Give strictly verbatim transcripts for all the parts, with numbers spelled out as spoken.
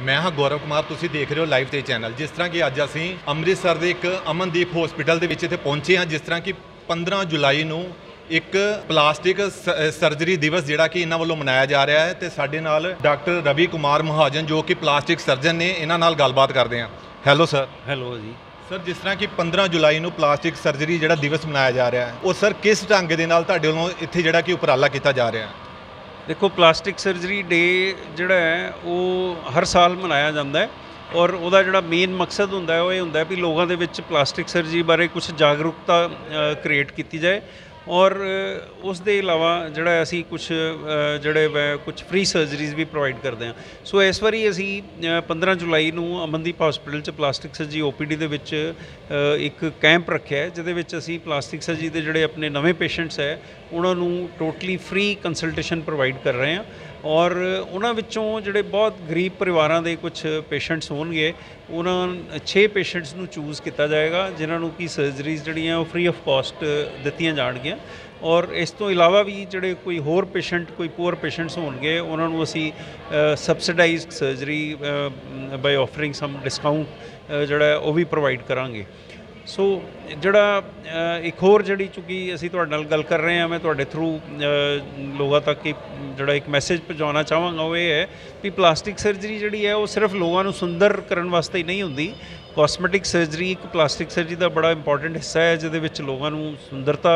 मैं हाँ गौरव कुमार, तुसीं देख रहे हो लाइव ते चैनल। जिस तरह कि अज असीं ਅੰਮ੍ਰਿਤਸਰ ਦੇ एक ਅਮਨਦੀਪ हॉस्पिटल ਦੇ ਵਿੱਚ ਇੱਥੇ ਪਹੁੰਚੇ ਹਾਂ। ਜਿਸ ਤਰ੍ਹਾਂ ਕਿ ਪੰਦਰਾਂ ਜੁਲਾਈ ਨੂੰ ਇੱਕ ਪਲਾਸਟਿਕ ਸਰਜਰੀ ਦਿਵਸ ਜਿਹੜਾ ਕਿ ਇਹਨਾਂ ਵੱਲੋਂ ਮਨਾਇਆ ਜਾ ਰਿਹਾ ਹੈ ਤੇ ਸਾਡੇ ਨਾਲ ਡਾਕਟਰ ਰਵੀ ਕੁਮਾਰ ਮਹਾਜਨ ਜੋ ਕਿ ਪਲਾਸਟਿਕ ਸਰਜਨ ਨੇ, ਇਹਨਾਂ ਨਾਲ ਗੱਲਬਾਤ ਕਰਦੇ ਹਾਂ। Hello sir. Hello ji sir, ਜਿਸ ਤਰ੍ਹਾਂ ਕਿ ਪੰਦਰਾਂ ਜੁਲਾਈ ਨੂੰ ਪਲਾਸਟਿਕ ਸਰਜਰੀ ਜਿਹੜਾ ਦਿਵਸ ਮਨਾਇਆ ਜਾ ਰਿਹਾ ਹੈ, ਉਹ ਸਰ ਕਿਸ ਢੰਗ ਦੇ ਨਾਲ ਤੁਹਾਡੇ ਵੱਲੋਂ ਇੱਥੇ ਜਿਹੜਾ ਕਿ ਉਪਰਾਲਾ ਕੀਤਾ ਜਾ ਰਿਹਾ ਹੈ? ਦੇਖੋ, ਪਲਾਸਟਿਕ ਸਰਜਰੀ ਡੇ ਜਿਹੜਾ ਹੈ ਉਹ ਹਰ ਸਾਲ ਮਨਾਇਆ ਜਾਂਦਾ ਹੈ ਔਰ ਉਹਦਾ ਜਿਹੜਾ ਮੇਨ ਮਕਸਦ ਹੁੰਦਾ ਹੈ ਉਹ ਇਹ ਹੁੰਦਾ ਹੈ ਵੀ ਲੋਕਾਂ ਦੇ ਵਿੱਚ ਪਲਾਸਟਿਕ ਸਰਜਰੀ ਬਾਰੇ ਕੁਝ ਜਾਗਰੂਕਤਾ ਕ੍ਰੀਏਟ ਕੀਤੀ ਜਾਏ ਔਰ ਉਸ ਦੇ ਇਲਾਵਾ ਜਿਹੜਾ ਅਸੀਂ ਕੁਝ ਜਿਹੜੇ ਕੁਝ ਫ੍ਰੀ ਸਰਜਰੀਜ਼ ਵੀ ਪ੍ਰੋਵਾਈਡ ਕਰਦੇ ਹਾਂ। ਸੋ ਇਸ ਵਾਰੀ ਅਸੀਂ ਪੰਦਰਾਂ ਜੁਲਾਈ ਨੂੰ ਅਮਨਦੀਪ ਹਸਪੀਟਲ 'ਚ plastic surgery O P D ਦੇ ਵਿੱਚ ਇੱਕ ਕੈਂਪ ਰੱਖਿਆ ਹੈ, ਜਿਹਦੇ ਵਿੱਚ ਅਸੀਂ ਪਲਾਸਟਿਕ ਸਰਜਰੀ ਦੇ ਜਿਹੜੇ ਆਪਣੇ ਨਵੇਂ ਪੇਸ਼ੈਂਟਸ ਹੈ ਉਹਨਾਂ ਨੂੰ ਟੋਟਲੀ ਫ੍ਰੀ ਕੰਸਲਟੇਸ਼ਨ ਪ੍ਰੋਵਾਈਡ ਕਰ ਰਹੇ ਹਾਂ ਔਰ ਉਹਨਾਂ ਵਿੱਚੋਂ ਜਿਹੜੇ ਬਹੁਤ ਗਰੀਬ ਪਰਿਵਾਰਾਂ ਦੇ ਕੁਝ ਪੇਸ਼ੈਂਟਸ ਹੋਣਗੇ, ਉਹਨਾਂ ਛੇ ਪੇਸ਼ੈਂਟਸ ਨੂੰ ਚੂਜ਼ ਕੀਤਾ ਜਾਏਗਾ ਜਿਨ੍ਹਾਂ ਨੂੰ ਕਿ ਸਰਜਰੀਜ਼ ਜਿਹੜੀਆਂ ਉਹ ਫ੍ਰੀ ਆਫ ਕਾਸਟ ਦਿੱਤੀਆਂ ਜਾਣਗੀਆਂ ਔਰ ਇਸ ਤੋਂ ਇਲਾਵਾ ਵੀ ਜਿਹੜੇ ਕੋਈ ਹੋਰ ਪੇਸ਼ੈਂਟ ਕੋਈ ਪੂਅਰ ਪੇਸ਼ੈਂਟਸ ਹੋਣਗੇ ਉਹਨਾਂ ਨੂੰ ਅਸੀਂ subsidised surgery by offering some discount ਜਿਹੜਾ ਉਹ ਵੀ ਪ੍ਰੋਵਾਈਡ ਕਰਾਂਗੇ। ਸੋ ਜਿਹੜਾ ਇੱਕ ਹੋਰ ਜਿਹੜੀ ਚੂँकि ਅਸੀਂ ਤੁਹਾਡੇ ਨਾਲ ਗੱਲ ਕਰ ਰਹੇ ਹਾਂ, ਮੈਂ ਤੁਹਾਡੇ ਥਰੂ ਲੋਕਾਂ ਤੱਕ ਇੱਕ ਜਿਹੜਾ ਇੱਕ ਮੈਸੇਜ ਪਹੁੰਚਾਉਣਾ ਚਾਹਾਂਗਾ ਉਹ ਇਹ ਹੈ ਵੀ ਪਲਾਸਟਿਕ ਸਰਜਰੀ ਜਿਹੜੀ ਹੈ ਉਹ ਸਿਰਫ ਲੋਕਾਂ ਨੂੰ ਸੁੰਦਰ ਕਰਨ ਵਾਸਤੇ ਹੀ ਨਹੀਂ ਹੁੰਦੀ। ਕਾਸਮੈਟਿਕ ਸਰਜਰੀ ਇੱਕ ਪਲਾਸਟਿਕ ਸਰਜਰੀ ਦਾ ਬੜਾ ਇੰਪੋਰਟੈਂਟ ਹਿੱਸਾ ਹੈ ਜਿਹਦੇ ਵਿੱਚ ਲੋਕਾਂ ਨੂੰ ਸੁੰਦਰਤਾ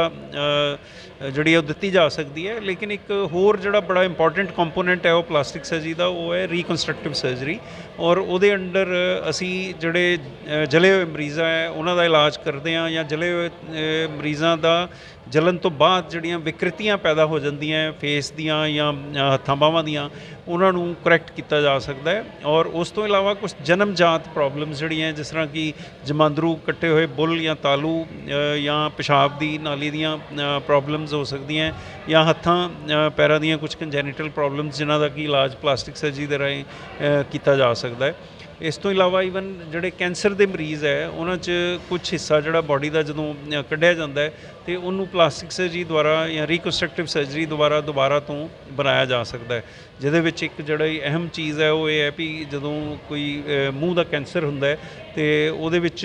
ਜਿਹੜੀ ਹੈ ਉਹ ਦਿੱਤੀ ਜਾ ਸਕਦੀ ਹੈ, ਲੇਕਿਨ ਇੱਕ ਹੋਰ ਜਿਹੜਾ ਬੜਾ ਇੰਪੋਰਟੈਂਟ ਕੰਪੋਨੈਂਟ ਹੈ ਉਹ ਪਲਾਸਟਿਕ ਸਰਜਰੀ ਦਾ ਉਹ ਹੈ ਰੀਕਨਸਟਰਕਟਿਵ ਸਰਜਰੀ ਔਰ ਉਹਦੇ ਅੰਡਰ ਅਸੀਂ ਜਿਹੜੇ ਜਲੇ ਹੋਏ ਮਰੀਜ਼ਾਂ ਹੈ ਉਹਨਾਂ ਦਾ ਇਲਾਜ ਕਰਦੇ ਹਾਂ ਜਾਂ ਜਲੇ ਹੋਏ ਮਰੀਜ਼ਾਂ ਦਾ ਜਲਣ ਤੋਂ ਬਾਅਦ ਜਿਹੜੀਆਂ ਵਿਕ੍ਰਿਤੀਆਂ ਪੈਦਾ ਹੋ ਜਾਂਦੀਆਂ ਫੇਸ ਦੀਆਂ ਜਾਂ ਹੱਥਾਂ ਬਾਹਾਂ ਦੀਆਂ, ਉਹਨਾਂ ਨੂੰ ਕਰੈਕਟ ਕੀਤਾ ਜਾ ਸਕਦਾ ਹੈ ਔਰ ਉਸ ਤੋਂ ਇਲਾਵਾ ਕੁਝ ਜਨਮਜਾਤ ਪ੍ਰੋਬਲਮਸ ਜਿਹੜੀਆਂ ਜਿਸ ਤਰ੍ਹਾਂ ਕਿ ਜਮਾਂਦਰੂ ਕੱਟੇ ਹੋਏ ਬੁੱਲ ਜਾਂ ਤਾਲੂ ਜਾਂ ਪਿਸ਼ਾਬ ਦੀ ਨਾਲੀ ਦੀਆਂ ਪ੍ਰੋਬਲਮਸ ਹੋ ਸਕਦੀਆਂ ਜਾਂ ਹੱਥਾਂ ਪੈਰਾਂ ਦੀਆਂ ਕੁਝ ਕੰਜੈਨੀਟਲ ਪ੍ਰੋਬਲਮਸ ਜਿਨ੍ਹਾਂ ਦਾ ਕਿ ਇਲਾਜ ਪਲਾਸਟਿਕ ਸਰਜਰੀ ਦੇ ਰਾਹੀਂ ਕੀਤਾ ਜਾ ਸਕਦਾ ਹੈ। ਇਸ ਤੋਂ ਇਲਾਵਾ ਈਵਨ ਜਿਹੜੇ ਕੈਂਸਰ ਦੇ ਮਰੀਜ਼ ਹੈ ਉਹਨਾਂ 'ਚ ਕੁਝ ਹਿੱਸਾ ਜਿਹੜਾ ਬਾਡੀ ਦਾ ਜਦੋਂ ਕੱਢਿਆ ਜਾਂਦਾ ਹੈ ਅਤੇ ਉਹਨੂੰ ਪਲਾਸਟਿਕ ਸਰਜਰੀ ਦੁਆਰਾ ਜਾਂ ਰੀਕਨਸਟਰਕਟਿਵ ਸਰਜਰੀ ਦੁਆਰਾ ਦੁਬਾਰਾ ਤੋਂ ਬਣਾਇਆ ਜਾ ਸਕਦਾ ਹੈ, ਜਿਹਦੇ ਵਿੱਚ ਇੱਕ ਜਿਹੜੀ ਅਹਿਮ ਚੀਜ਼ ਹੈ ਉਹ ਇਹ ਹੈ ਵੀ ਜਦੋਂ ਕੋਈ ਮੂੰਹ ਦਾ ਕੈਂਸਰ ਹੁੰਦਾ ਹੈ ਅਤੇ ਉਹਦੇ ਵਿੱਚ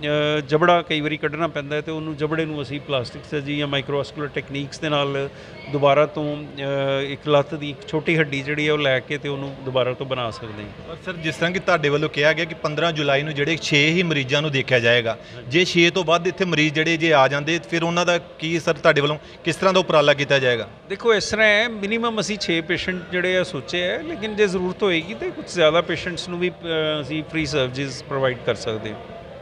ਜਬੜਾ ਕਈ ਵਾਰੀ ਕੱਢਣਾ ਪੈਂਦਾ ਹੈ ਅਤੇ ਉਹਨੂੰ ਜਬੜੇ ਨੂੰ ਅਸੀਂ ਪਲਾਸਟਿਕ ਸਰਜਰੀ ਜਾਂ ਮਾਈਕਰੋਵਾਸਕੂਲਰ ਟੈਕਨੀਕਸ ਦੇ ਨਾਲ ਦੁਬਾਰਾ ਤੋਂ ਇੱਕ ਲੱਤ ਦੀ ਇੱਕ ਛੋਟੀ ਹੱਡੀ ਜਿਹੜੀ ਹੈ ਉਹ ਲੈ ਕੇ ਅਤੇ ਉਹਨੂੰ ਦੁਬਾਰਾ ਤੋਂ ਬਣਾ ਸਕਦੇ ਹਾਂ। ਪਰ ਸਰ, ਜਿਸ ਤਰ੍ਹਾਂ ਕਿ ਤੁਹਾਡੇ ਵੱਲੋਂ ਕਿਹਾ ਗਿਆ ਕਿ ਪੰਦਰਾਂ ਜੁਲਾਈ ਨੂੰ ਜਿਹੜੇ ਛੇ ਹੀ ਮਰੀਜ਼ਾਂ ਨੂੰ ਦੇਖਿਆ ਜਾਏਗਾ, ਜੇ ਛੇ ਤੋਂ ਵੱਧ ਇੱਥੇ ਮਰੀਜ਼ ਜਿਹੜੇ ਜੇ ਆ ਜਾਂਦੇ ਫਿਰ ਉਹਨਾਂ ਦਾ ਕੀ ਸਰ ਤੁਹਾਡੇ ਵੱਲੋਂ ਕਿਸ ਤਰ੍ਹਾਂ ਦਾ ਉਪਰਾਲਾ ਕੀਤਾ ਜਾਏਗਾ? ਦੇਖੋ, ਇਸ ਤਰ੍ਹਾਂ ਹੈ ਮਿਨੀਮਮ ਅਸੀਂ ਛੇ ਪੇਸ਼ੈਂਟ ਜਿਹੜੇ ਆ ਸੋਚੇ ਹੈ, ਲੇਕਿਨ ਜੇ ਜ਼ਰੂਰਤ ਹੋਏਗੀ ਤਾਂ ਕੁਝ ਜ਼ਿਆਦਾ ਪੇਸ਼ੈਂਟਸ ਨੂੰ ਵੀ ਅਸੀਂ ਫ੍ਰੀ ਸਰਵਿਸ ਪ੍ਰੋਵਾਈਡ ਕਰ ਸਕਦੇ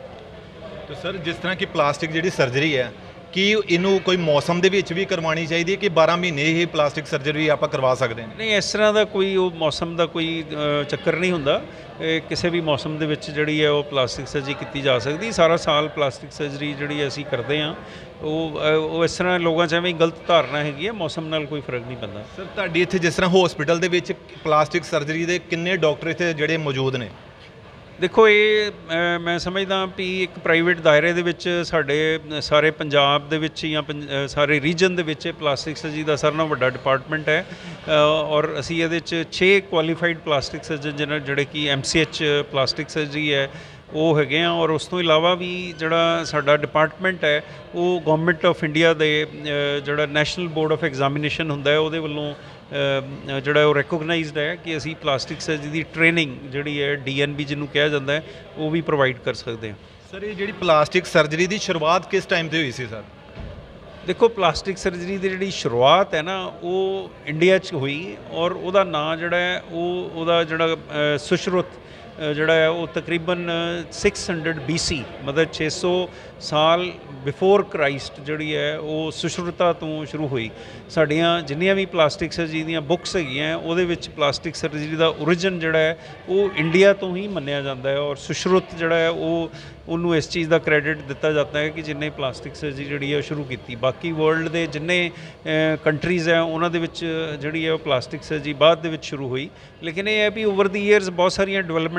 ਹਾਂ। ਤਾਂ ਸਰ, ਜਿਸ ਤਰ੍ਹਾਂ ਕਿ ਪਲਾਸਟਿਕ ਜਿਹੜੀ ਸਰਜਰੀ ਹੈ ਕੀ ਇਹਨੂੰ ਕੋਈ ਮੌਸਮ ਦੇ ਵਿੱਚ ਵੀ ਕਰਵਾਉਣੀ ਚਾਹੀਦੀ ਹੈ ਕਿ ਬਾਰਾਂ ਮਹੀਨੇ ਹੀ ਪਲਾਸਟਿਕ ਸਰਜਰੀ ਆਪਾਂ ਕਰਵਾ ਸਕਦੇ ਹਾਂ? ਨਹੀਂ, ਇਸ ਤਰ੍ਹਾਂ ਦਾ ਕੋਈ ਉਹ ਮੌਸਮ ਦਾ ਕੋਈ ਚੱਕਰ ਨਹੀਂ ਹੁੰਦਾ। ਕਿਸੇ ਵੀ ਮੌਸਮ ਦੇ ਵਿੱਚ ਜਿਹੜੀ ਹੈ ਉਹ ਪਲਾਸਟਿਕ ਸਰਜਰੀ ਕੀਤੀ ਜਾ ਸਕਦੀ। ਸਾਰਾ ਸਾਲ ਪਲਾਸਟਿਕ ਸਰਜਰੀ ਜਿਹੜੀ ਅਸੀਂ ਕਰਦੇ ਹਾਂ ਉਹ ਉਹ ਇਸ ਤਰ੍ਹਾਂ ਲੋਕਾਂ 'ਚ ਐਵੇਂ ਗਲਤ ਧਾਰਨਾ ਹੈਗੀ ਹੈ, ਮੌਸਮ ਨਾਲ ਕੋਈ ਫਰਕ ਨਹੀਂ ਪੈਂਦਾ। ਸਰ, ਤੁਹਾਡੀ ਇੱਥੇ ਜਿਸ ਤਰ੍ਹਾਂ ਹੌਸਪੀਟਲ ਦੇ ਵਿੱਚ ਪਲਾਸਟਿਕ ਸਰਜਰੀ ਦੇ ਕਿੰਨੇ ਡਾਕਟਰ ਇੱਥੇ ਜਿਹੜੇ ਮੌਜੂਦ ਨੇ? ਦੇਖੋ, ਇਹ ਮੈਂ ਸਮਝਦਾ ਵੀ ਇੱਕ ਪ੍ਰਾਈਵੇਟ ਦਾਇਰੇ ਦੇ ਵਿੱਚ ਸਾਡੇ ਸਾਰੇ ਪੰਜਾਬ ਦੇ ਵਿੱਚ ਜਾਂ ਸਾਰੇ ਰੀਜਨ ਦੇ ਵਿੱਚ ਪਲਾਸਟਿਕ ਸਰਜਰੀ ਦਾ ਸਾਰਿਆਂ ਨਾਲੋਂ ਵੱਡਾ ਡਿਪਾਰਟਮੈਂਟ ਹੈ ਔਰ ਅਸੀਂ ਇਹਦੇ 'ਚ ਛੇ ਕੁਆਲੀਫਾਈਡ ਪਲਾਸਟਿਕ ਸਰਜਨ ਜਿਹਨਾਂ ਜਿਹੜੇ ਕਿ M C H plastic surgery ਹੈ ਉਹ ਹੈਗੇ ਆ ਔਰ ਉਸ ਤੋਂ ਇਲਾਵਾ ਵੀ ਜਿਹੜਾ ਸਾਡਾ ਡਿਪਾਰਟਮੈਂਟ ਹੈ ਉਹ ਗੌਰਮੈਂਟ ਆਫ ਇੰਡੀਆ ਦੇ ਜਿਹੜਾ ਨੈਸ਼ਨਲ ਬੋਰਡ ਆਫ ਐਗਜ਼ਾਮੀਨੇਸ਼ਨ ਹੁੰਦਾ ਹੈ ਉਹਦੇ ਵੱਲੋਂ ਜਿਹੜਾ ਉਹ ਰੈਕੋਗਨਾਈਜ਼ਡ ਹੈ ਕਿ ਅਸੀਂ ਪਲਾਸਟਿਕ ਸਰਜਰੀ ਦੀ ਟ੍ਰੇਨਿੰਗ ਜਿਹੜੀ ਹੈ ਡੀ ਐਨ ਬੀ ਜਿਹਨੂੰ ਕਿਹਾ ਜਾਂਦਾ ਹੈ ਉਹ ਵੀ ਪ੍ਰੋਵਾਈਡ ਕਰ ਸਕਦੇ ਹਾਂ। ਸਰ, ਇਹ ਜਿਹੜੀ ਪਲਾਸਟਿਕ ਸਰਜਰੀ ਦੀ ਸ਼ੁਰੂਆਤ ਕਿਸ ਟਾਈਮ 'ਤੇ ਹੋਈ ਸੀ ਸਰ? ਦੇਖੋ, ਪਲਾਸਟਿਕ ਸਰਜਰੀ ਦੀ ਜਿਹੜੀ ਸ਼ੁਰੂਆਤ ਹੈ ਨਾ ਉਹ ਇੰਡੀਆ 'ਚ ਹੋਈ ਔਰ ਉਹਦਾ ਨਾਂ ਜਿਹੜਾ ਹੈ ਉਹ ਉਹਦਾ ਜਿਹੜਾ ਸੁਸ਼ਰੁਤ ਜਿਹੜਾ ਹੈ ਉਹ ਤਕਰੀਬਨ ਸਿਕਸ ਹੰਡਰਡ ਬੀ ਸੀ ਮਤਲਬ ਛੇ ਸੌ ਸਾਲ ਬਿਫੋਰ ਕ੍ਰਾਈਸਟ ਜਿਹੜੀ ਹੈ ਉਹ ਸੁਸ਼ਰੁਤਾ ਤੋਂ ਸ਼ੁਰੂ ਹੋਈ। ਸਾਡੀਆਂ ਜਿੰਨੀਆਂ ਵੀ ਪਲਾਸਟਿਕ ਸਰਜਰੀ ਦੀਆਂ ਬੁੱਕਸ ਹੈਗੀਆਂ ਉਹਦੇ ਵਿੱਚ ਪਲਾਸਟਿਕ ਸਰਜਰੀ ਦਾ ਓਰੀਜਨ ਜਿਹੜਾ ਹੈ ਉਹ ਇੰਡੀਆ ਤੋਂ ਹੀ ਮੰਨਿਆ ਜਾਂਦਾ ਹੈ ਔਰ ਸੁਸ਼ਰੁਤ ਜਿਹੜਾ ਹੈ ਉਹ ਉਹਨੂੰ ਇਸ ਚੀਜ਼ ਦਾ ਕ੍ਰੈਡਿਟ ਦਿੱਤਾ ਜਾਂਦਾ ਹੈ ਕਿ ਜਿੰਨੇ ਪਲਾਸਟਿਕ ਸਰਜਰੀ ਜਿਹੜੀ ਹੈ ਉਹ ਸ਼ੁਰੂ ਕੀਤੀ। ਬਾਕੀ ਵਰਲਡ ਦੇ ਜਿੰਨੇ ਕੰਟਰੀਜ਼ ਹੈ ਉਹਨਾਂ ਦੇ ਵਿੱਚ ਜਿਹੜੀ ਹੈ ਉਹ ਪਲਾਸਟਿਕ ਸਰਜਰੀ ਬਾਅਦ ਦੇ ਵਿੱਚ ਸ਼ੁਰੂ ਹੋਈ, ਲੇਕਿਨ ਇਹ ਹੈ ਵੀ ਓਵਰ ਦੀ ਈਅਰਸ ਬਹੁਤ ਸਾਰੀਆਂ ਡਿਵੈਲਪਮੈਂਟਸ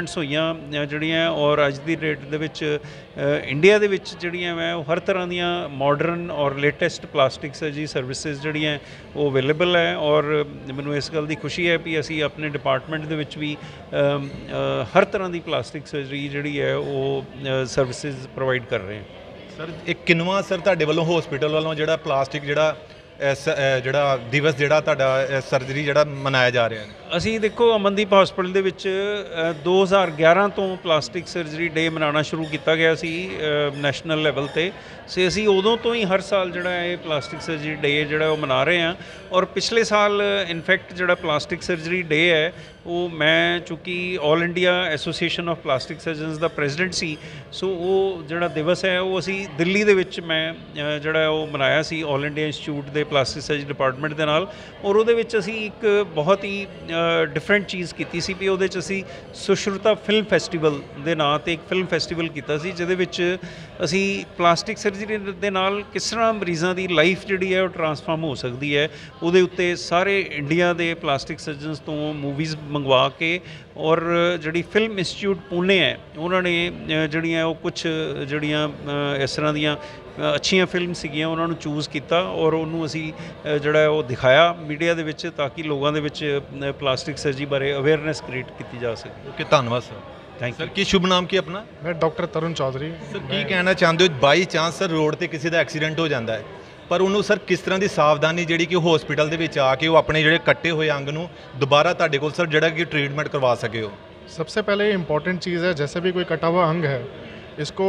ਅਚੀਵਮੈਂਟਸ ਹੋਈਆਂ ਅ, ਜਿਹੜੀਆਂ ਔਰ ਅੱਜ ਦੀ ਡੇਟ ਦੇ ਵਿੱਚ ਇੰਡੀਆ ਦੇ ਵਿੱਚ ਜਿਹੜੀਆਂ ਮੈਂ ਉਹ ਹਰ ਤਰ੍ਹਾਂ ਦੀਆਂ ਮਾਡਰਨ ਔਰ ਲੇਟੈਸਟ ਪਲਾਸਟਿਕ ਸਰਜਰੀ ਸਰਵਿਸਿਜ਼ ਜਿਹੜੀਆਂ ਉਹ ਅਵੇਲੇਬਲ ਹੈ। ਔਰ ਮੈਨੂੰ ਇਸ ਗੱਲ ਦੀ ਖੁਸ਼ੀ ਹੈ ਵੀ ਅਸੀਂ ਆਪਣੇ ਡਿਪਾਰਟਮੈਂਟ ਦੇ ਵਿੱਚ ਵੀ ਅਮ, ਅ, ਹਰ ਤਰ੍ਹਾਂ ਦੀ ਪਲਾਸਟਿਕ ਸਰਜਰੀ ਜਿਹੜੀ ਹੈ ਉਹ ਸਰਵਿਸਿਜ਼ ਪ੍ਰੋਵਾਈਡ ਕਰ ਰਹੇ ਹਾਂ। ਸਰ ਇਹ ਕਿੰਨਵਾਂ ਸਰ ਤੁਹਾਡੇ ਵੱਲੋਂ ਹਸਪੀਟਲ ਵੱਲੋਂ ਜਿਹੜਾ ਪਲਾਸਟਿਕ ਜਿਹੜਾ ਇਸ ਅ, ਜਿਹੜਾ ਦਿਵਸ ਜਿਹੜਾ ਤੁਹਾਡਾ ਸਰਜਰੀ ਜਿਹੜਾ ਮਨਾਇਆ ਜਾ ਰਿਹਾ ਹੈ? ਅਸੀਂ ਦੇਖੋ ਅਮਨਦੀਪ ਹਸਪੀਟਲ ਦੇ ਵਿੱਚ ਅ, ਦੋ ਹਜ਼ਾਰ ਗਿਆਰਾਂ ਤੋਂ ਪਲਾਸਟਿਕ ਸਰਜਰੀ ਡੇ ਮਨਾਉਣਾ ਸ਼ੁਰੂ ਕੀਤਾ ਗਿਆ ਸੀ ਨੈਸ਼ਨਲ ਲੈਵਲ ਤੇ। ਸੇ ਅਸੀਂ ਉਦੋਂ ਤੋਂ ਹੀ ਹਰ ਸਾਲ ਜਿਹੜਾ ਇਹ ਪਲਾਸਟਿਕ ਸਰਜਰੀ ਡੇ ਜਿਹੜਾ ਉਹ ਮਨਾ ਰਹੇ ਹਾਂ। ਔਰ ਪਿਛਲੇ ਸਾਲ ਇਨਫੈਕਟ ਜਿਹੜਾ ਪਲਾਸਟਿਕ ਸਰਜਰੀ ਡੇ ਹੈ ਉਹ ਮੈਂ ਚੂँਕਿ all India association of plastic surgeons ਦਾ ਪ੍ਰੈਜ਼ੀਡੈਂਟ ਸੀ, ਸੋ ਉਹ ਜਿਹੜਾ ਦਿਵਸ ਹੈ ਉਹ ਅਸੀਂ ਦਿੱਲੀ ਦੇ ਵਿੱਚ ਮੈਂ ਅ, ਜਿਹੜਾ ਉਹ ਮਨਾਇਆ ਸੀ ਆਲ ਇੰਡੀਆ ਇੰਸਟੀਚਿਊਟ ਦੇ ਪਲਾਸਟਿਕ ਸਰਜਰੀ ਡਿਪਾਰਟਮੈਂਟ ਦੇ ਨਾਲ। ਔਰ ਉਹਦੇ ਵਿੱਚ ਅਸੀਂ ਇੱਕ ਬਹੁਤ ਹੀ ਡਿਫਰੈਂਟ ਚੀਜ਼ ਕੀਤੀ ਸੀ ਵੀ ਉਹਦੇ 'ਚ ਅਸੀਂ ਸੁਸ਼ਰੁਤਾ ਫਿਲਮ ਫੈਸਟੀਵਲ ਦੇ ਨਾਂ 'ਤੇ ਇੱਕ ਫਿਲਮ ਫੈਸਟੀਵਲ ਕੀਤਾ ਸੀ, ਜਿਹਦੇ ਵਿੱਚ ਅਸੀਂ ਪਲਾਸਟਿਕ ਸਰਜਰੀ ਦੇ ਨਾਲ ਕਿਸ ਤਰ੍ਹਾਂ ਮਰੀਜ਼ਾਂ ਦੀ ਲਾਈਫ ਜਿਹੜੀ ਹੈ ਉਹ ਟਰਾਂਸਫਾਰਮ ਹੋ ਸਕਦੀ ਹੈ ਉਹਦੇ ਉੱਤੇ ਸਾਰੇ ਇੰਡੀਆ ਦੇ ਪਲਾਸਟਿਕ ਸਰਜਨਸ ਤੋਂ ਮੂਵੀਜ਼ ਮੰਗਵਾ ਕੇ ਔਰ ਜਿਹੜੀ ਫਿਲਮ ਇੰਸਟੀਚਿਊਟ ਪੂਨੇ ਹੈ ਉਹਨਾਂ ਨੇ ਅ, ਜਿਹੜੀਆਂ ਉਹ ਕੁਝ ਜਿਹੜੀਆਂ ਅ, ਇਸ ਤਰ੍ਹਾਂ ਦੀਆਂ ਅ, ਅੱਛੀਆਂ ਫਿਲਮ ਸੀਗੀਆਂ ਉਹਨਾਂ ਨੂੰ ਚੂਜ਼ ਕੀਤਾ ਔਰ ਉਹਨੂੰ ਅਸੀਂ ਅ, ਜਿਹੜਾ ਉਹ ਦਿਖਾਇਆ ਮੀਡੀਆ ਦੇ ਵਿੱਚ ਤਾਂ ਕਿ ਲੋਕਾਂ ਦੇ ਵਿੱਚ ਅ, ਪਲਾਸਟਿਕ ਸਰਜਰੀ ਬਾਰੇ ਅਵੇਅਰਨੈਸ ਕ੍ਰੀਏਟ ਕੀਤੀ ਜਾ ਸਕੇ। ਓਕੇ, ਧੰਨਵਾਦ ਸਰ। Thank sir you. ਕੀ ਸ਼ੁਭ ਨਾਮ ਕੀ ਆਪਣਾ? मैं डॉक्टर तरुण चौधरी। ਸਰ ਕੀ ਕਹਿਣਾ ਚਾਹੁੰਦੇ ਹੋ ਬਾਈ ਚਾਂਸ ਸਰ ਰੋਡ ਤੇ ਕਿਸੇ ਦਾ ਐਕਸੀਡੈਂਟ ਹੋ ਜਾਂਦਾ ਹੈ ਪਰ ਉਹਨੂੰ ਸਰ ਕਿਸ ਤਰ੍ਹਾਂ ਦੀ ਸਾਵਧਾਨੀ ਜਿਹੜੀ ਕਿ ਹਸਪੀਟਲ ਦੇ ਵਿੱਚ ਆ ਕੇ ਉਹ ਆਪਣੇ ਜਿਹੜੇ ਕੱਟੇ ਹੋਏ ਅੰਗ ਨੂੰ ਦੁਬਾਰਾ ਤੁਹਾਡੇ ਕੋਲ ਸਰ ਜਿਹੜਾ ਕਿ ਟ੍ਰੀਟਮੈਂਟ करवा सके हो? सबसे पहले इम्पॉर्टेंट चीज़ है, जैसे भी कोई कटा हुआ अंग है इसको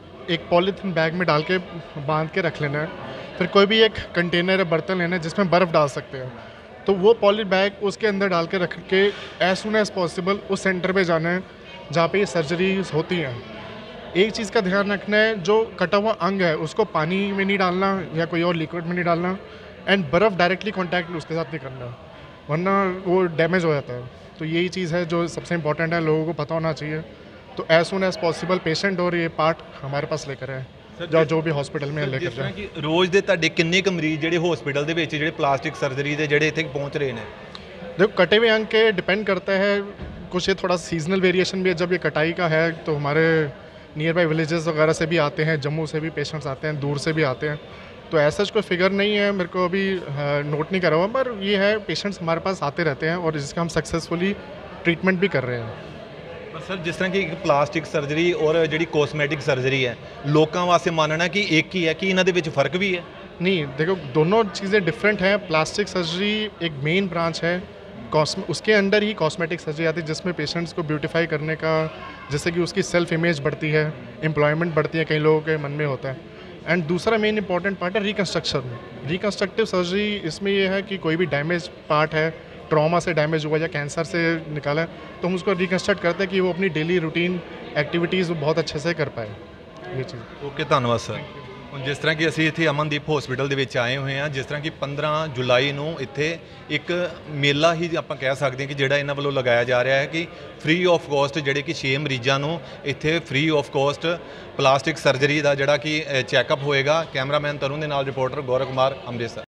एक पॉलीथीन बैग में डाल के बांध के रख लेना है। फिर कोई भी एक कंटेनर या बर्तन लेना है जिसमें बर्फ़ डाल सकते हैं, तो वो पॉली बैग उसके अंदर डाल के रख के एज सुन एज़ पॉसिबल उस सेंटर पे जाना है जहाँ पे ये सर्जरीज होती हैं। एक चीज़ का ध्यान रखना है, जो कटा हुआ अंग है उसको पानी में नहीं डालना या कोई और लिक्विड में नहीं डालना, एंड बर्फ़ डायरेक्टली कॉन्टैक्ट उसके साथ नहीं करना वरना वो डैमेज हो जाता है। तो यही चीज़ है जो सबसे इम्पोर्टेंट है, लोगों को पता होना चाहिए। तो as soon as possible patient और ये पार्ट हमारे पास लेकर आए ਜਾਂ ਜੋ ਵੀ ਹਸਪੀਟਲ में लेकर ਜਿਸ ਤਰ੍ਹਾਂ जाए। ਕਿ ਰੋਜ਼ ਦੇ ਤੁਹਾਡੇ ਕਿੰਨੇ ਕੁ ਮਰੀਜ਼ ਜਿਹੜੇ ਹਸਪੀਟਲ ਦੇ ਵਿੱਚ ਜਿਹੜੇ ਪਲਾਸਟਿਕ ਸਰਜਰੀ ਦੇ ਜਿਹੜੇ ਇੱਥੇ ਪਹੁੰਚ ਰਹੇ ਨੇ? देखो कटे हुए अंग के डिपेंड करता है, कुछ ये थोड़ा सीजनल वेरिएशन भी है। जब ये कटाई का है तो हमारे नियर बाई विलेजेस वगैरह से भी आते हैं, जम्मू से भी पेशेंट्स आते हैं, दूर से भी आते हैं। तो ऐसा कोई फिगर नहीं है, मेरे को अभी नोट नहीं करा हुआ, पर ये है पेशेंट्स हमारे पास आते रहते हैं और जिसका हम सक्सेसफुली ट्रीटमेंट भी कर रहे हैं। ਪਰ ਸਰ ਜਿਸ ਤਰ੍ਹਾਂ ਕਿ ਇੱਕ ਪਲਾਸਟਿਕ ਸਰਜਰੀ ਔਰ ਜਿਹੜੀ ਕੋਸਮੈਟਿਕ ਸਰਜਰੀ ਹੈ ਲੋਕਾਂ ਵਾਸਤੇ ਮੰਨਣਾ ਕਿ ਇੱਕ ਹੀ ਹੈ ਕਿ ਇਹਨਾਂ ਦੇ ਵਿੱਚ ਫਰਕ ਵੀ ਹੈ? नहीं देखो, दोनों चीज़ें डिफरेंट हैं। प्लास्टिक सर्जरी एक मेन ब्रांच है, कॉस्म उसके अंडर ही कॉस्मेटिक सर्जरी आती है जिसमें पेशेंट्स को ब्यूटीफाई करने का, जैसे कि उसकी सेल्फ इमेज बढ़ती है, एम्प्लॉयमेंट बढ़ती है, कई लोगों के मन में होता है। एंड दूसरा मेन इंपॉर्टेंट पार्ट है रिकन्स्ट्रक्शन। रिकन्स्ट्रक्टिव सर्जरी इसमें यह है कि कोई भी डैमेज पार्ट है, ट्रॉमा से डैमेज हुआ या कैंसर से निकाला है, तो हम उसको रिकन्स्ट्रक्ट करते हैं कि वो अपनी डेली रूटीन एक्टिविटीज़ बहुत अच्छे से कर पाए। ये चीज़। ਓਕੇ, ਧੰਨਵਾਦ ਸਰ। ਹੁਣ ਜਿਸ ਤਰ੍ਹਾਂ ਕਿ ਅਸੀਂ ਇੱਥੇ ਅਮਨਦੀਪ ਹਸਪੀਟਲ ਦੇ ਵਿੱਚ ਆਏ ਹੋਏ ਹਾਂ, ਜਿਸ ਤਰ੍ਹਾਂ ਕਿ ਪੰਦਰਾਂ ਜੁਲਾਈ ਨੂੰ ਇੱਥੇ ਇੱਕ ਮੇਲਾ ਹੀ ਆਪਾਂ ਕਹਿ ਸਕਦੇ ਹਾਂ ਕਿ ਜਿਹੜਾ ਇਹਨਾਂ ਵੱਲੋਂ ਲਗਾਇਆ ਜਾ ਰਿਹਾ ਹੈ ਕਿ ਫ੍ਰੀ ਆਫ ਕਾਸਟ ਜਿਹੜੇ ਕਿ ਛੇ ਮਰੀਜ਼ਾਂ ਨੂੰ ਇੱਥੇ free of cost plastic surgery ਦਾ ਜਿਹੜਾ ਕਿ ਚੈੱਕਅਪ ਹੋਏਗਾ। ਕੈਮਰਾਮੈਨ ਤਰੁਣ ਦੇ ਨਾਲ ਰਿਪੋਰਟਰ ਗੌਰਵ ਕੁਮਾਰ, ਅੰਮ੍ਰਿਤਸਰ।